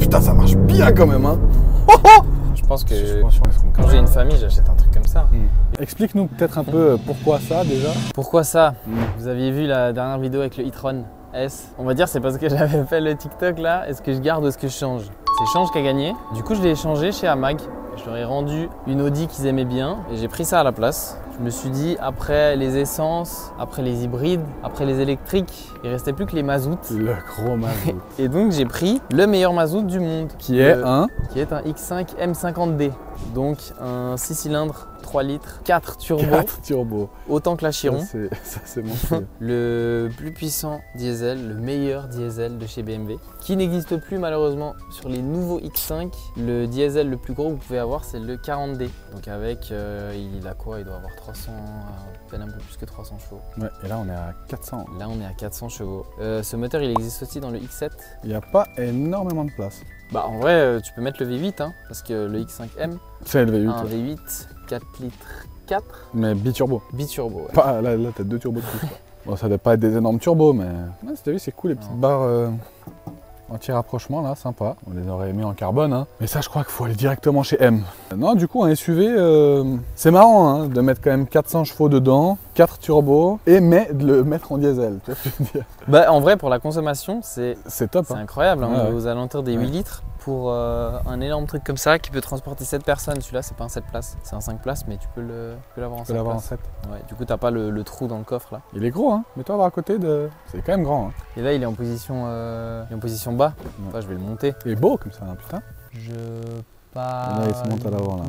putain, ça marche bien quand même, hein. Je pense que quand j'ai une famille, j'achète un truc comme ça. Explique-nous peut-être un peu pourquoi ça déjà. Pourquoi ça? Vous aviez vu la dernière vidéo avec le e-tron S. On va dire c'est parce que j'avais fait le TikTok là. Est-ce que je garde ou est-ce que je change? C'est Change qui a gagné. Du coup, je l'ai échangé chez Amag. Je leur ai rendu une Audi qu'ils aimaient bien et j'ai pris ça à la place. Je me suis dit, après les essences, après les hybrides, après les électriques, il restait plus que les mazoutes. Le gros mazout. Et donc j'ai pris le meilleur mazout du monde. Qui est un X5 M50D. Donc un 6 cylindres, 3 litres, 4 turbo. 4 turbo. Autant que la Chiron. Ça c'est monstrueux. Le plus puissant diesel, le meilleur diesel de chez BMW. Qui n'existe plus malheureusement sur les nouveaux X5. Le diesel le plus gros que vous pouvez avoir, c'est le 40D. Donc avec, il a quoi? Il doit avoir 300, à peine un peu plus que 300 chevaux. Ouais, et là on est à 400. Là on est à 400 chevaux. Ce moteur il existe aussi dans le X7. Il n'y a pas énormément de place. Bah en vrai tu peux mettre le V8 hein, parce que le X5M C'est le V8. un V8 4 litres 4 Mais biturbo. biturbo. Ouais. Pas, là t'as 2 turbos de plus. Quoi. Bon, ça doit pas être des énormes turbos, mais ouais, t'as vu, c'est cool les petites barres anti-rapprochement là, sympa. On les aurait mis en carbone, hein. Mais ça, je crois qu'il faut aller directement chez M. Non, du coup, un SUV, c'est marrant hein, de mettre quand même 400 chevaux dedans, 4 turbos, et de le mettre en diesel. Tu vois ce que je veux dire? Bah en vrai pour la consommation c'est top. c'est Hein. incroyable, hein, Ouais, ouais. aux alentours des 8 Ouais. litres pour un énorme truc comme ça qui peut transporter 7 personnes. Celui-là c'est pas un 7 places, c'est un 5 places mais tu peux l'avoir en 5 l'avoir en places. 7. Ouais, du coup t'as pas le trou dans le coffre là. Il est gros, hein. Mets-toi voir à côté de. C'est quand même grand. Hein. Et là il est en position, bas. Ouais. Enfin, je vais le monter. Il est beau comme ça, hein, putain. Je Là, il se monte à l'avant là.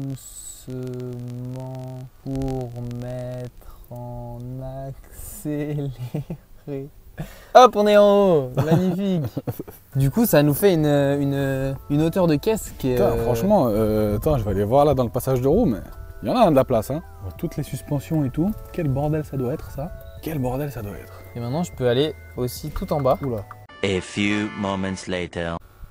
doucement pour mettre en accéléré. Hop, on est en haut, magnifique. Du coup, ça nous fait une hauteur de caisse qui est. Putain, franchement, attends, je vais aller voir là dans le passage de roue, mais il y en a de la place. Hein. Toutes les suspensions et tout. Quel bordel ça doit être ça. Quel bordel ça doit être. Et maintenant, je peux aller aussi tout en bas. Oula. A few moments later.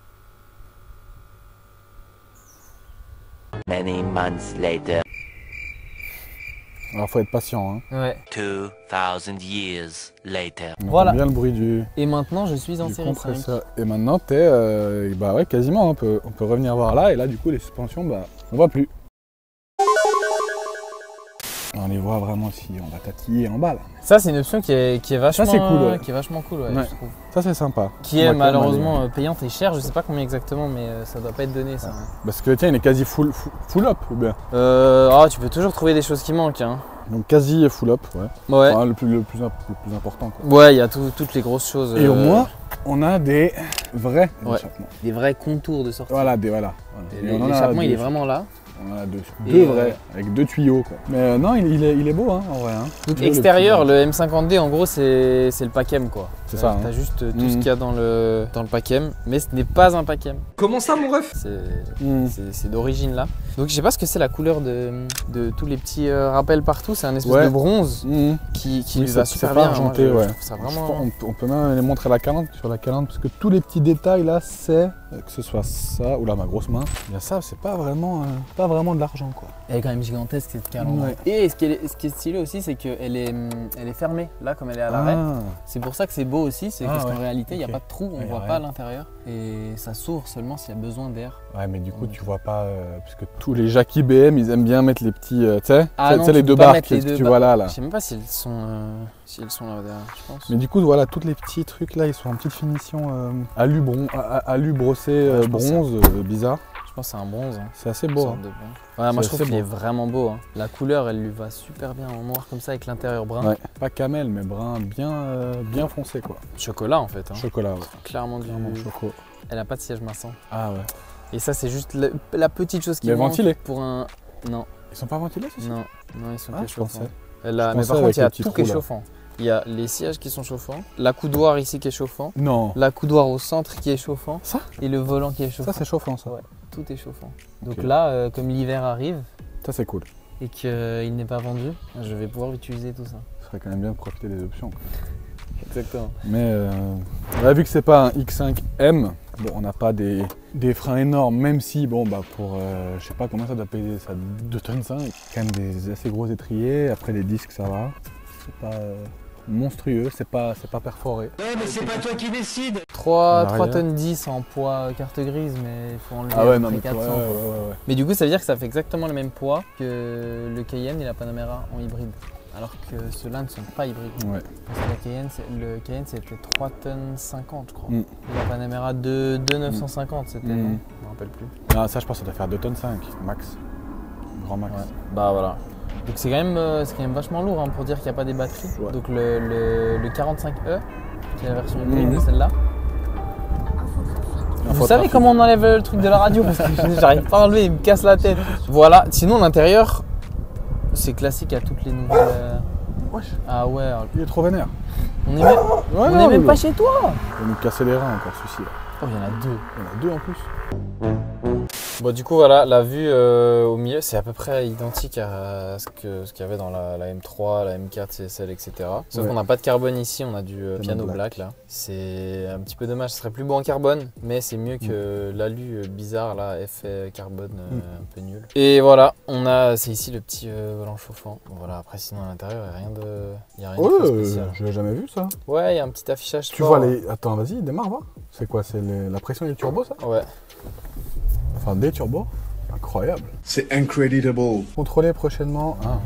Many months later. Alors faut être patient. Hein. Ouais. 2000 years later. On Voilà. entend bien le bruit du Et maintenant, je suis en série 5. compresseur. Et maintenant t'es, bah ouais, quasiment. On peut revenir voir là et là du coup les suspensions, bah on voit plus. On les voit vraiment si on va tatiller en bas là. Ça, c'est une option qui est vachement, c'est cool, ouais. qui est vachement cool, ouais, Ouais. je trouve. Ça c'est sympa. Qui On est va quand même malheureusement aller- payante et chère. Je sais pas combien exactement, mais ça doit pas être donné ça. Parce que tiens, il est quasi full up ou bien. Tu peux toujours trouver des choses qui manquent. Hein. Donc quasi full up, ouais. Ouais. Enfin, le plus important quoi. Ouais, il y a toutes les grosses choses. Et au moins, on a des vrais Ouais. échappements. des vrais contours de sortie. Voilà. Et Et on en a l'échappement, il deux. est vraiment là. On en a deux. Et, Deux vrais, avec 2 tuyaux quoi. Mais non, il est beau hein, en vrai. Hein. Tu vois, Extérieur, le le M50D, en gros, c'est le Pacem quoi. C'est ça, T'as hein. juste tout ce qu'il y a dans le Pacem, mais ce n'est pas un Pacem. Comment ça, mon ref? C'est d'origine là. Donc je sais pas ce que c'est la couleur de tous les petits rappels partout. C'est un espèce Ouais. de bronze Mmh. qui Oui, lui va c'est super pas bien. argenté, Moi, je ouais. trouve ça Je vraiment. pense on peut même les montrer sur la calandre parce que tous les petits détails là, c'est que ce soit ça, oula ma grosse main, bien ça, c'est pas vraiment de l'argent quoi. Elle est quand même gigantesque cette calandre. Ouais. Et ce qui est stylé aussi, c'est qu'elle est fermée là comme elle est à l'arrêt. Ah, C'est pour ça que c'est beau aussi, c'est parce ouais. qu'en réalité il n'y a Ok. pas de trou, on Ouais, y a voit rien. pas à l'intérieur et ça s'ouvre seulement s'il y a besoin d'air. ouais, mais du coup tu vois pas parce que tous les jackies BM ils aiment bien mettre les petits, tu sais, Ah non, tu sais, les tu deux peux pas barres mettre les que deux tu barres. vois là. Je sais même pas s'ils sont là derrière, je pense. Mais du coup voilà, tous les petits trucs là, ils sont en petite finition alu brossé Ouais, je pense bronze, bizarre. Je pense que c'est un bronze. Hein. C'est assez Une beau. sorte Hein. de bronze. Ouais, moi je trouve assez qu'il est beau. vraiment beau. Hein. La couleur elle lui va super bien en noir comme ça avec l'intérieur brun. Ouais. Pas camel mais brun bien foncé quoi. Chocolat en fait. Hein. Chocolat, ouais. Clairement du Vraiment choco. Elle a pas de siège maçon. Ah ouais. Et ça c'est juste la petite chose qui Mais manque ventilé. pour un. Non, Ils sont pas ventilés ceci? non, ils sont Ah, que je chauffants. pensais. Elle a- Je Mais pensais par contre avec il y a le petit tout qui est trou, là. chauffant. Il y a les sièges qui sont chauffants, la coudoir ici qui est chauffant, Non. la coudoir au centre qui est chauffant Ça et le volant qui est chauffant. Ça c'est chauffant ça. Ouais. Tout est chauffant. Donc Ok. là, comme l'hiver arrive Ça c'est cool. et qu'il n'est pas vendu, je vais pouvoir utiliser tout ça. Ce serait quand même bien de profiter des options. Quoi. Exactement. Mais là, vu que c'est pas un X5M, bon, on n'a pas des freins énormes, même si bon bah pour je sais pas combien ça doit payer, ça 2 tonnes 5, quand même des assez gros étriers. Après les disques ça va. C'est pas monstrueux, c'est pas perforé. Ouais, mais c'est pas toi qui décide. 3 L'arrière. tonnes 10 en poids carte grise, mais il faut enlever Ah ouais, à peu non, près mais 400. ouais. Mais du coup, ça veut dire que ça fait exactement le même poids que le Cayenne et la Panamera en hybride. Alors que ceux-là ne sont pas hybrides. Ouais. Parce que le Cayenne c'était 3 tonnes 50 je crois. Mm. Et la Panamera 2,950 c'était, Mm. non je me rappelle plus. Ah, ça, je pense que ça doit faire 2 tonnes 5, max. Grand max. Ouais. Bah voilà. Donc c'est quand même vachement lourd hein, pour dire qu'il n'y a pas des batteries. Ouais. Donc le 45E, qui est la version hybride Mhm. de celle-là. Vous savez Infotrafic. comment on enlève le truc de la radio parce que j'arrive pas à enlever, il me casse la tête. Voilà, sinon l'intérieur, c'est classique à toutes les nouvelles. Wesh, Ah ouais, il est trop vénère. on est même, on est même pas chez toi. Il va nous casser les reins encore, celui-ci là. Oh, il y en a deux. Il y en a 2 en plus. Bon, du coup, voilà, la vue au milieu, c'est à peu près identique à ce qu'il y avait dans la M3, la M4, CSL, etc. Sauf Ouais. qu'on n'a pas de carbone ici, on a du piano black. black là. C'est un petit peu dommage, ce serait plus beau en carbone, mais c'est mieux que l'alu bizarre là, effet carbone un peu nul. Et voilà, c'est ici le petit volant chauffant. Bon, voilà, après sinon à l'intérieur, il n'y a rien de trop Ouais, spécial. je l'ai jamais vu ça. Ouais, il y a un petit affichage Tu sport. vois les. Attends, vas-y, démarre, va. C'est quoi? C'est la pression des turbos ça? Ouais. Enfin, des turbos. Incroyable. C'est incredible. Contrôler prochainement. Ah.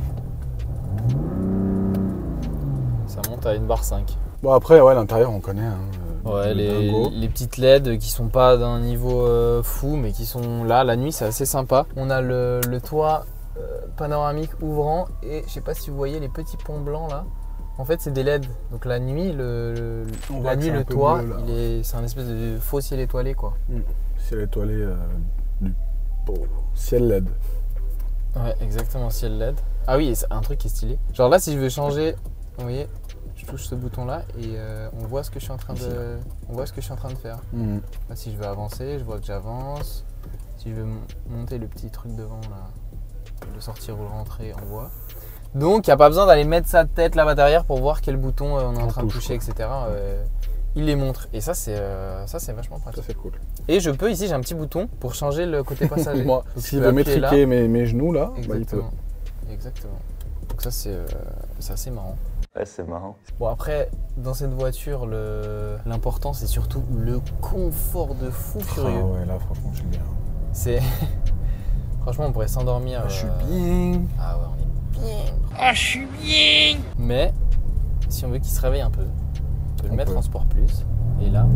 Ça monte à 1,5 bar. Bon, après, ouais, l'intérieur, on connaît. Hein, Ouais, le dingo. les petites LED qui sont pas d'un niveau fou, mais qui sont là. La nuit, c'est assez sympa. On a le toit panoramique ouvrant et je sais pas si vous voyez les petits ponts blancs là. En fait, c'est des LED. Donc la nuit, On voit que c'est un le peu toit, bleu, là. c'est un espèce de faux ciel étoilé quoi. Ciel étoilé du ciel LED. Ouais, exactement, ciel LED. Ah oui, et c'est un truc qui est stylé. Genre là, si je veux changer, vous voyez, je touche ce bouton là et on voit ce que je suis en train de faire. Là, si je veux avancer, je vois que j'avance. Si je veux monter le petit truc devant là, le sortir ou le rentrer, on voit. Donc, il n'y a pas besoin d'aller mettre sa tête là-bas derrière pour voir quel bouton on est en train de toucher, etc. Il les montre. Et ça, c'est vachement Ça, pratique. c'est cool. Et je peux, ici, j'ai un petit bouton pour changer le côté passager. Moi, Donc, s'il je veut peux appuyer là. métriquer mes genoux là, bah, il peut. Exactement. Exactement. Donc ça c'est assez marrant. Ouais, c'est marrant. Bon après dans cette voiture l'important c'est surtout le confort de fou furieux. Ah ouais, là, franchement, je suis bien. C'est franchement on pourrait s'endormir. Je suis bien. Ah ouais on est bien. Ah je suis bien. Mais si on veut qu'il se réveille un peu, on peut le mettre en sport plus. Et là.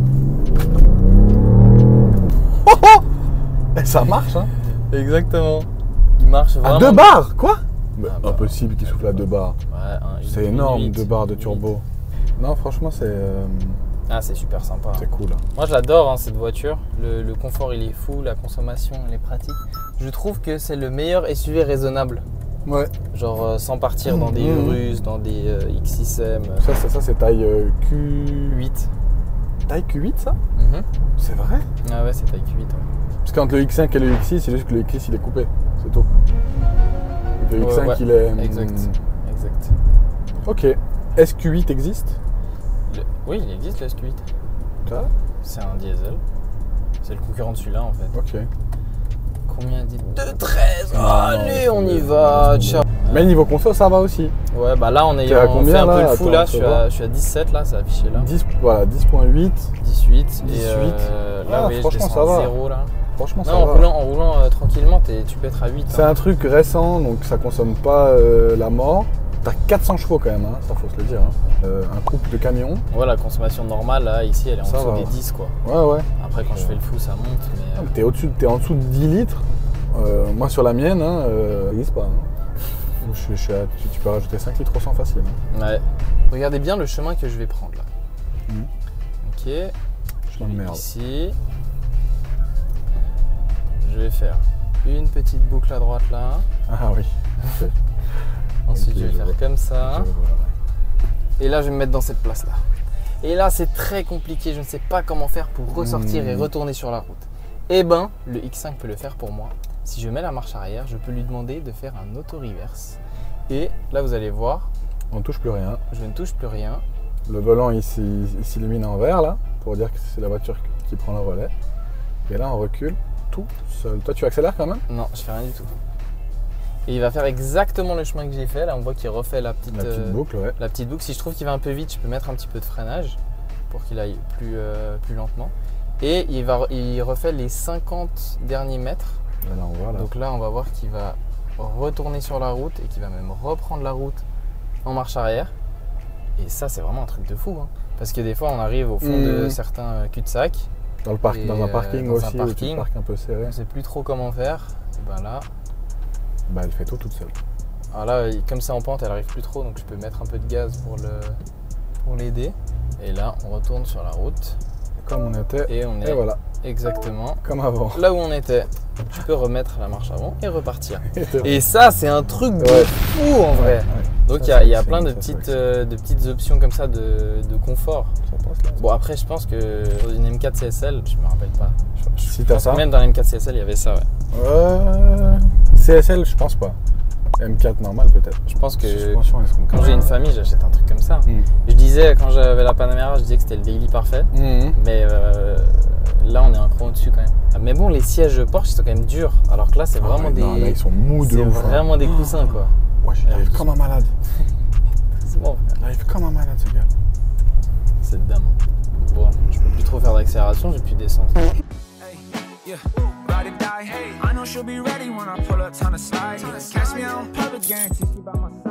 Et ça marche, hein. Exactement. Il marche vraiment. À 2 bars, quoi? Ah bah, Impossible qu'il souffle à 2 bars. Ouais, C'est énorme, 2 barres de turbo. Non, franchement, Ah c'est super sympa. c'est cool. Moi je l'adore hein, cette voiture, le confort il est fou, la consommation elle est pratique. Je trouve que c'est le meilleur SUV raisonnable, Ouais. genre sans partir dans des Urus, dans des X6M. Ça c'est taille Q... 8. Taille Q8, ça? Mhm. C'est vrai? Ah ouais c'est taille Q8. Ouais. Parce qu'entre le X5 et le X6, c'est juste que le X6 il est coupé, c'est tout. Et le Ouais, X5 ouais. il est... Exact. Exact. Ok. Est-ce que Q8 existe? Oui il existe le SQ8. Ça? C'est un diesel. C'est le concurrent de celui-là en fait. Ok. Combien dit 2,13. Allez non, on y c'est- va, ciao. Mais niveau conso, ça va aussi. Ouais bah là on est T'es à on combien, fait un peu là? le fou Attends, là, faut je voir. suis à 17 là, c'est affiché là. 10, voilà, 10.8. 18 et 18. là Ah, vous voyez je franchement, descends ça à va. 0 là. Franchement, ça Non, va. en roulant tranquillement, tu peux être à 8. C'est un truc récent, donc ça consomme pas la mort. T'as 400 chevaux quand même, hein, ça faut se le dire. Hein. Un couple de camions. Ouais, la consommation normale, là, ici, elle est en Ça dessous va. des 10, quoi. Ouais. Après, quand je fais le fou, ça monte, Ah, mais... mais t'es en dessous de 10 litres. Moi sur la mienne, ça n'existe pas. Hein. Tu peux rajouter 5 litres au 100 facile. Hein. Ouais. Regardez bien le chemin que je vais prendre, là. Ok. Chemin de merde. Ici. Je vais faire une petite boucle à droite, là. Ah oui. Ok. Ensuite, Ok, je vais je faire vois. comme ça. Je vois, ouais. Et là, je vais me mettre dans cette place-là. Et là, c'est très compliqué. Je ne sais pas comment faire pour ressortir et retourner sur la route. Eh ben, le X5 peut le faire pour moi. Si je mets la marche arrière, je peux lui demander de faire un auto-reverse. Et là, vous allez voir, On ne touche plus rien. je ne touche plus rien. Le volant il s'illumine en vert là, pour dire que c'est la voiture qui prend le relais. Et là on recule tout seul. Toi tu accélères quand même? Non, je fais rien du tout. Et il va faire exactement le chemin que j'ai fait. Là, on voit qu'il refait la petite boucle, ouais. La petite boucle. Si je trouve qu'il va un peu vite, je peux mettre un petit peu de freinage pour qu'il aille plus lentement. Et il refait les 50 derniers mètres. Là, on voit, là. Donc là, on va voir qu'il va retourner sur la route et qu'il va même reprendre la route en marche arrière. Et ça, c'est vraiment un truc de fou. Hein. Parce que des fois, on arrive au fond de certains cul-de-sac. Dans un parking aussi, un parking, un peu serré. On ne sait plus trop comment faire. Et ben là, elle fait tout toute seule. Alors là, comme c'est en pente, elle arrive plus trop, donc je peux mettre un peu de gaz pour l'aider. Et là, on retourne sur la route. Comme on était. Et on est voilà. Exactement comme avant. Là où on était. Tu peux remettre la marche avant et repartir. Et ça, c'est un truc de fou en vrai. Ouais. Donc il y a plein de petites options comme ça de confort. Ça passe là. Bon, après, je pense que dans une M4 CSL, je me rappelle pas. Si t'as ça. Même dans la M4 CSL, il y avait ça, ouais. CSL, je pense pas. M4 normal peut-être. Je pense que quand j'ai une famille, j'achète un truc comme ça. Je disais, quand j'avais la Panamera, je disais que c'était le daily parfait. Mais là, on est un cran au-dessus quand même. Mais bon, les sièges Porsche, ils sont quand même durs. Alors que là, c'est vraiment des. Non, là, ils sont mous de ouf. C'est vraiment des coussins, quoi. Ouais, il arrive comme un malade. C'est bon. Il arrive comme un malade, ce gars. C'est dingue. Bon, je peux plus trop faire d'accélération, j'ai plus d'essence. Yeah, ride or die. Hey, I know she'll be ready when I pull up, time to slide. Catch me out in public, guarantee she by my side.